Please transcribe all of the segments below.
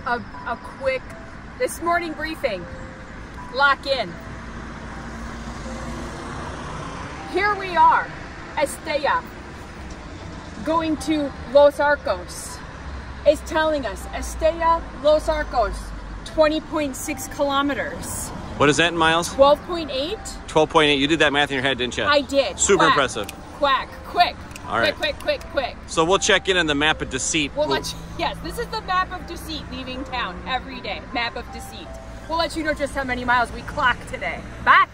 a quick, this morning briefing. Lock in. Here we are, Estella, going to Los Arcos. It's telling us, Estella, Los Arcos, 20.6 kilometers. What is that in miles? 12.8. 12.8. You did that math in your head, didn't you? I did. Super Quack, impressive. Quack, quick. All right. Quick. So we'll check in on the map of deceit. Yes, this is the map of deceit leaving town every day. Map of deceit. We'll let you know just how many miles we clocked today. Bye.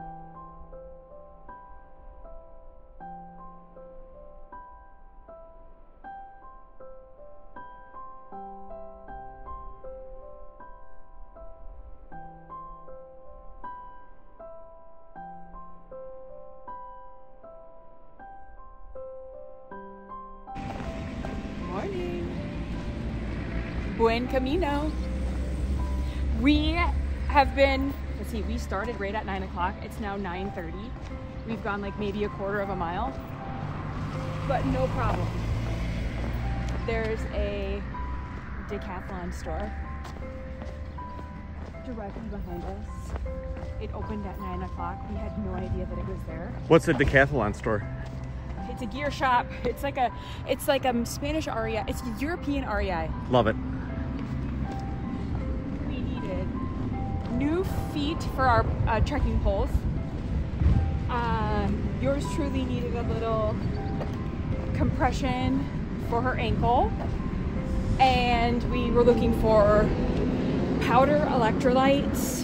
Buen Camino. We have been, let's see, we started right at 9 o'clock. It's now 9:30. We've gone like maybe a quarter of a mile, but no problem. There's a decathlon store directly behind us. It opened at 9 o'clock. We had no idea that it was there. What's a decathlon store? It's a gear shop. It's like a Spanish REI. It's a European REI. Love it. We needed new feet for our trekking poles. Yours truly needed a little compression for her ankle. And we were looking for powder electrolytes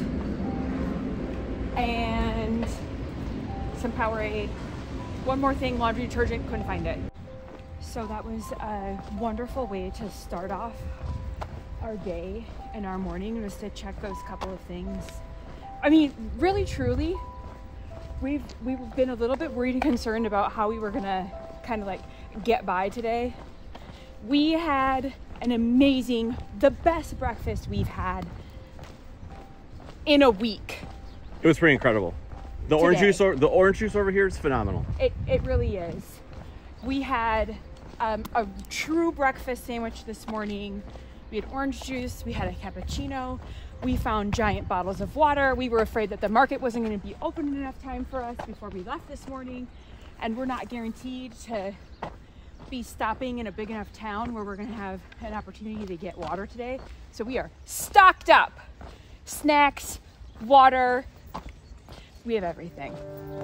and some Powerade. One more thing, laundry detergent, couldn't find it. So that was a wonderful way to start off our day and our morning, was to check those couple of things. I mean, really, truly, we've been a little bit worried and concerned about how we were gonna kind of like get by today. We had an amazing, the best breakfast we've had in a week. It was pretty incredible. The orange juice over here is phenomenal. It really is. We had a true breakfast sandwich this morning. We had orange juice, we had a cappuccino, we found giant bottles of water. We were afraid that the market wasn't going to be open in enough time for us before we left this morning, and we're not guaranteed to be stopping in a big enough town where we're going to have an opportunity to get water today. So we are stocked up. Snacks, water, we have everything.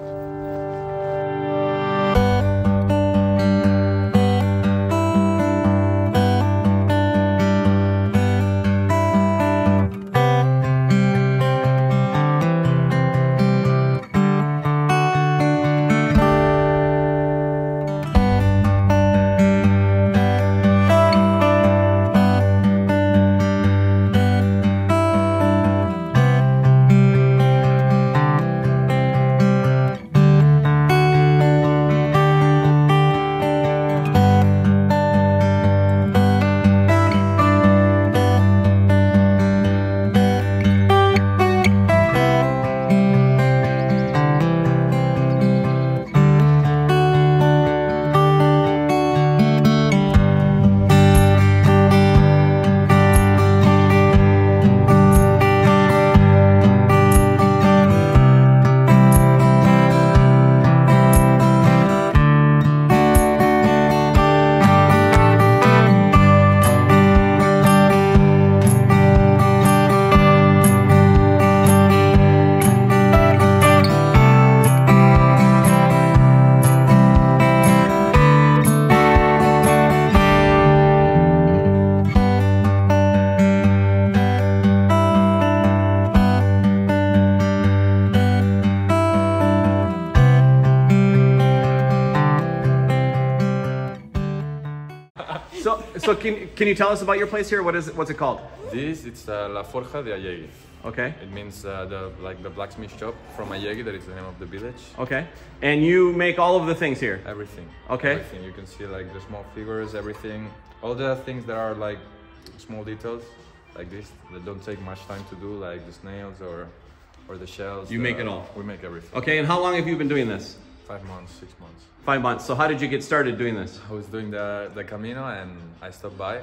So can you tell us about your place here? What's it called? It's La Forja de Allegui. Okay. It means the blacksmith shop from Allegui. That is the name of the village. Okay. And you make all of the things here? Everything. Okay. Everything. You can see like the small figures, everything. All the things that are like small details like this that don't take much time to do, like the snails or the shells. You make it all? We make everything. Okay, and how long have you been doing this? 5 months, 6 months. 5 months. So how did you get started doing this? I was doing the Camino and I stopped by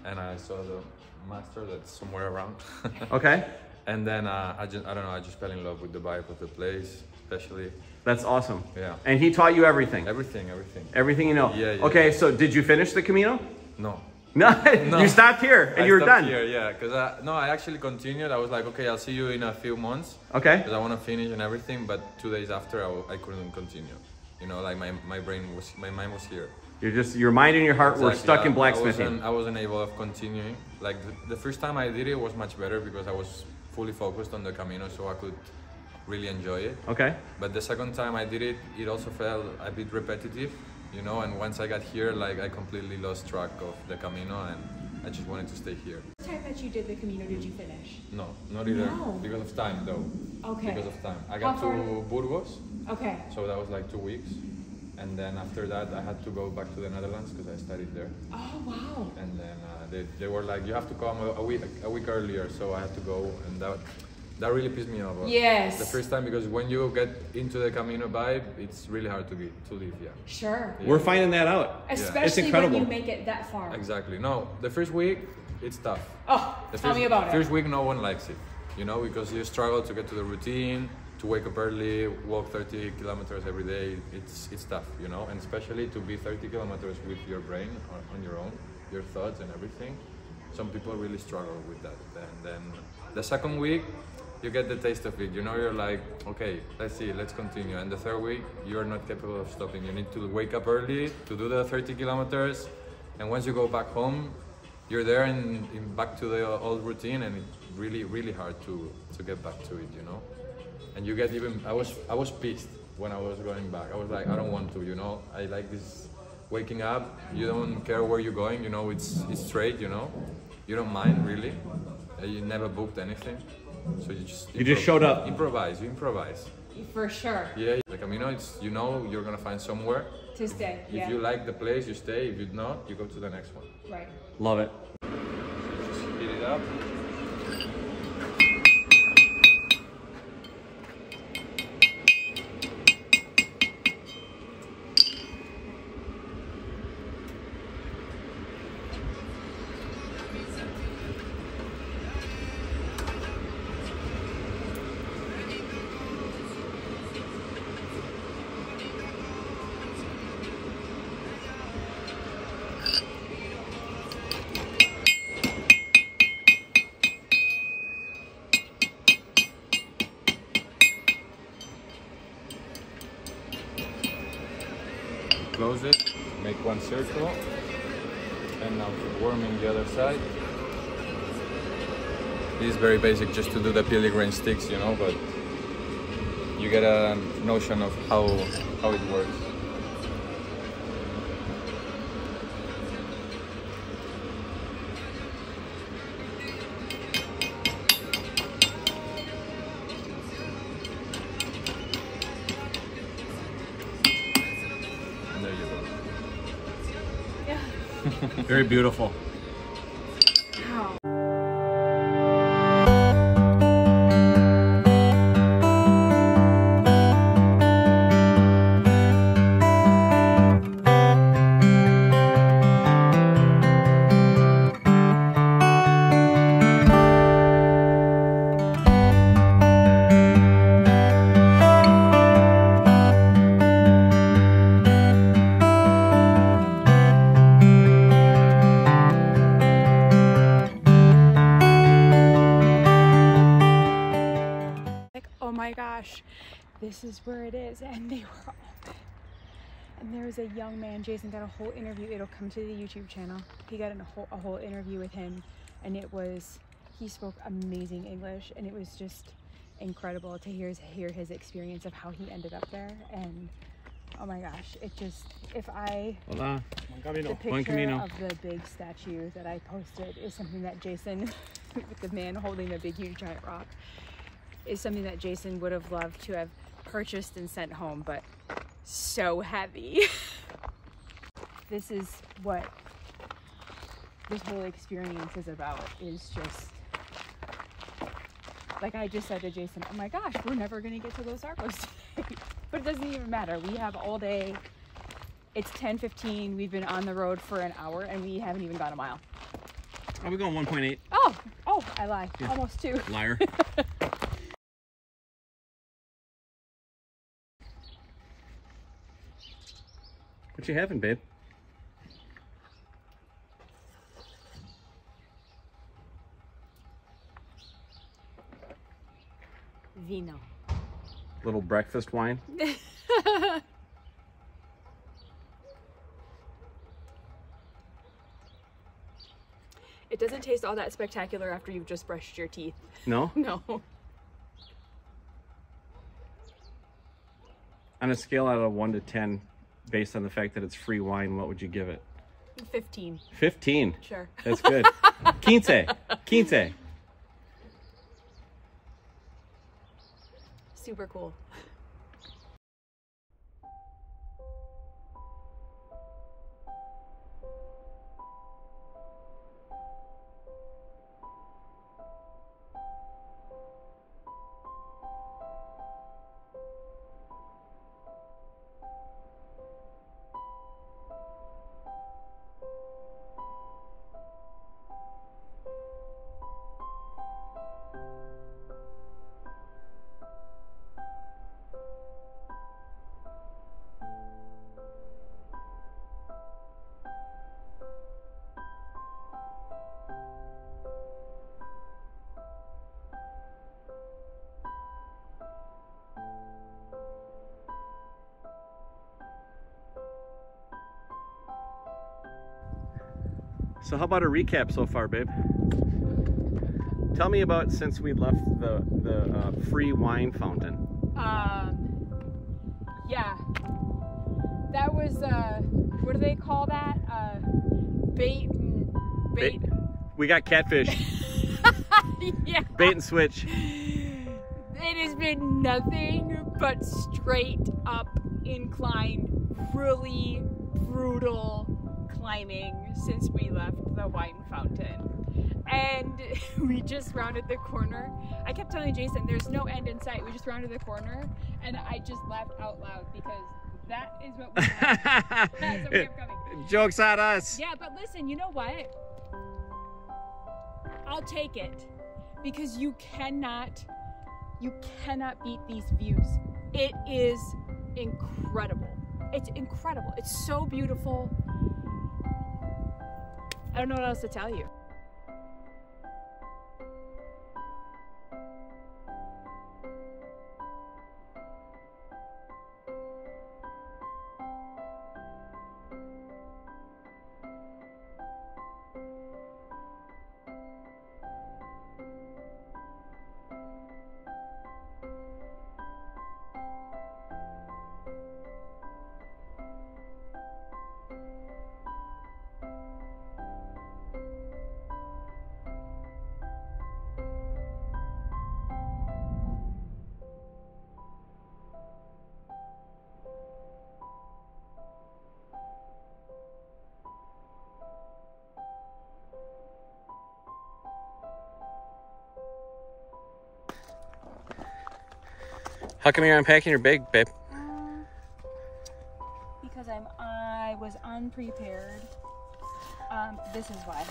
and I saw the master that's somewhere around. Okay. And then I don't know, I just fell in love with the vibe of the place, especially. That's awesome. Yeah. And he taught you everything? Everything. Everything you know? Yeah. Okay, so did you finish the Camino? No. No, you stopped here and you were done. Here, yeah, because I actually continued. I was like, okay, I'll see you in a few months. Okay. Because I want to finish and everything, but 2 days after I couldn't continue. You know, like my mind was here. Your mind and your heart were stuck in blacksmithing. I wasn't able of continuing. Like the first time I did it was much better because I was fully focused on the Camino, so I could really enjoy it. Okay. But the second time I did it, it also felt a bit repetitive. You know, and once I got here, like I completely lost track of the Camino and I just wanted to stay here. The time that you did the Camino, did you finish? No, not either. No. Because of time though. Okay. Because of time. I got to Burgos. Okay. So that was like 2 weeks. And then after that, I had to go back to the Netherlands because I studied there. Oh, wow. And then they were like, you have to come a week earlier. So I had to go, and that really pissed me off. Yes. The first time, because when you get into the Camino vibe, it's really hard to live, yeah. Sure. We're finding that out. Especially it's incredible. when you make it that far. Exactly. No, the first week, it's tough. Oh, tell me about it. First week, no one likes it, you know, because you struggle to get to the routine, to wake up early, walk 30 kilometers every day. It's tough, you know, and especially to be 30 kilometers with your brain on your own, your thoughts and everything. Some people really struggle with that. And then the second week, you get the taste of it, you know, you're like, okay, let's continue. And the third week, you're not capable of stopping. You need to wake up early to do the 30 kilometers. And once you go back home, you're there and back to the old routine, and it's really, really hard to get back to it, you know. And you get even, I was pissed when I was going back. I was like, I don't want to, you know. I like this waking up, you don't care where you're going, you know, it's straight, you know. You don't mind really. You never booked anything. So you just showed up. You improvise. For sure. Yeah, the Camino, it's, you know, you're gonna find somewhere to stay. If you like the place, you stay. If you not, you go to the next one. Right. Love it. Just heat it up. Close it, make one circle, and now keep warming the other side. This is very basic, just to do the filigrane sticks, you know, but you get a notion of how it works. Very beautiful. Wow. Oh my gosh, this is where it is, and they were open. And there was a young man, Jason got a whole interview, it'll come to the YouTube channel. He got a whole interview with him, and he spoke amazing English, and it was just incredible to hear his experience of how he ended up there. And oh my gosh, the picture of the big statue that I posted is something that Jason, with the man holding a big huge giant rock, is something that Jason would have loved to have purchased and sent home, but so heavy. This is what this whole experience is about, is just, like I just said to Jason, oh my gosh, we're never gonna get to Los Arcos today. But it doesn't even matter, we have all day. It's 10:15, we've been on the road for an hour and we haven't even gone a mile. Are we going 1.8? Oh, I lie. Yeah. Almost 2. Liar. What you having, babe? Vino. Little breakfast wine. It doesn't taste all that spectacular after you've just brushed your teeth. No? No. On a scale out of 1 to 10, based on the fact that it's free wine, what would you give it? 15. 15? Sure. That's good. 15. 15. Super cool. So how about a recap so far, babe? Tell me about since we left the free wine fountain. Yeah. That was, what do they call that? Bait. We got catfish. Yeah. Bait and switch. It has been nothing but straight up incline, really brutal climbing since we left the wine fountain. And we just rounded the corner. I kept telling Jason, there's no end in sight. We just rounded the corner, and I just laughed out loud because that is what we had. That's what we kept coming. Joke's on us. Yeah, but listen, you know what? I'll take it because you cannot beat these views. It is incredible. It's incredible. It's so beautiful. I don't know what else to tell you. How come you're unpacking your bag, babe? Because I was unprepared. This is why.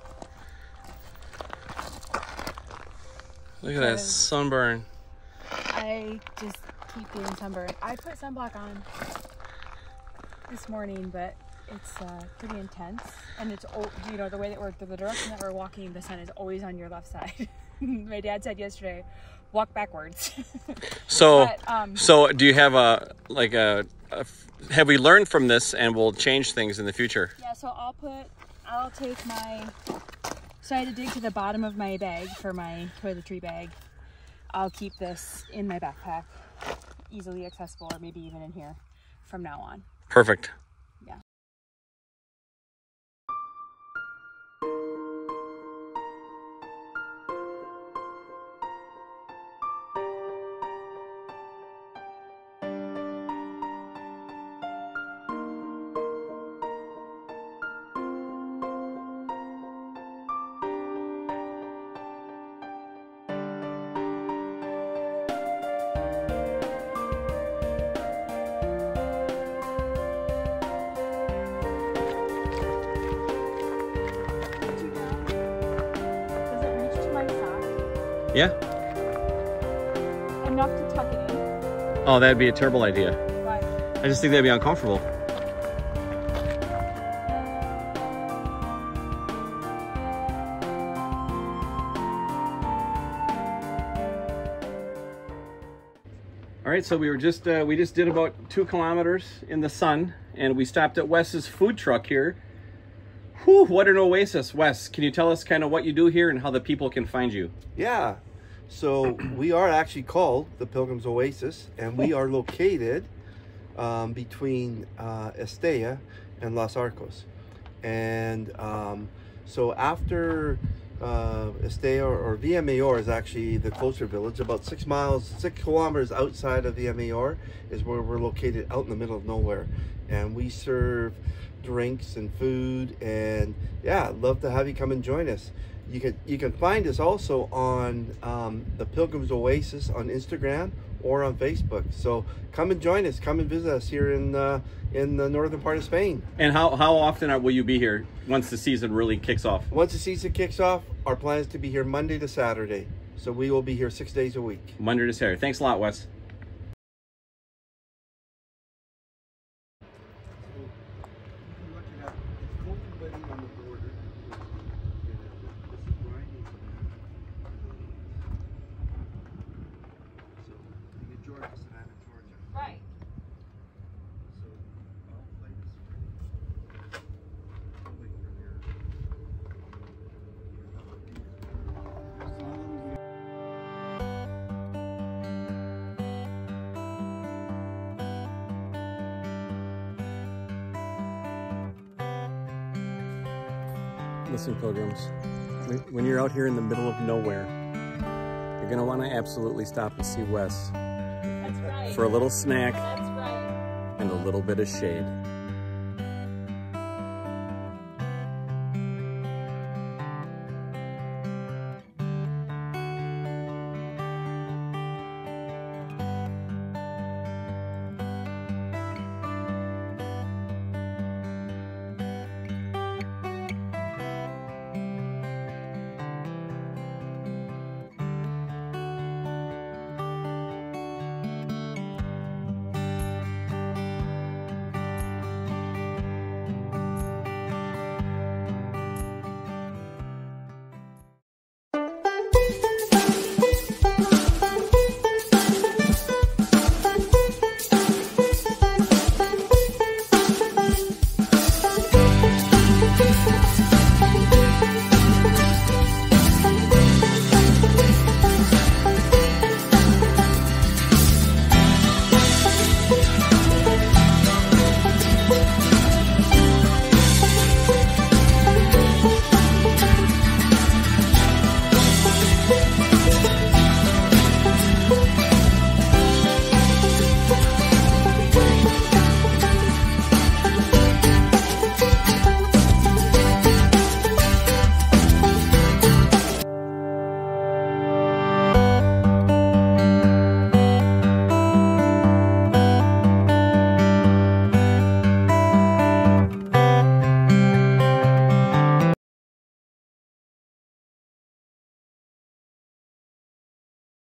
Look at that sunburn. I just keep getting sunburned. I put sunblock on this morning, but it's pretty intense. And it's, you know, the way that the direction that we're walking, the sun is always on your left side. My dad said yesterday, walk backwards. So, but, so do you have have we learned from this and we'll change things in the future? Yeah, so I'll take so I had to dig to the bottom of my bag for my toiletry bag. I'll keep this in my backpack, easily accessible, or maybe even in here from now on. Perfect. Yeah. Yeah? Enough to tuck it in. Oh, that'd be a terrible idea. Why? I just think that'd be uncomfortable. All right, so we just did about 2 kilometers in the sun, and we stopped at Wes's food truck here. Whew, what an oasis. Wes, can you tell us kind of what you do here and how the people can find you? Yeah, so we are actually called the Pilgrim's Oasis, and we are located between Estella and Los Arcos. And so after Estella, or Villa Mayor is actually the closer village, about 6 kilometers outside of Villa Mayor is where we're located, out in the middle of nowhere. And we serve drinks and food, and yeah, I'd love to have you come and join us. You can find us also on the Pilgrim's Oasis on Instagram or on Facebook. So come and join us. Come and visit us here in the northern part of Spain. And how often will you be here once the season really kicks off? Once the season kicks off, our plan is to be here Monday to Saturday. So we will be here 6 days a week. Monday to Saturday. Thanks a lot, Wes. Right. Listen, pilgrims, when you're out here in the middle of nowhere, you're going to want to absolutely stop and see Wes. That's right. For a little snack That's right. and a little bit of shade.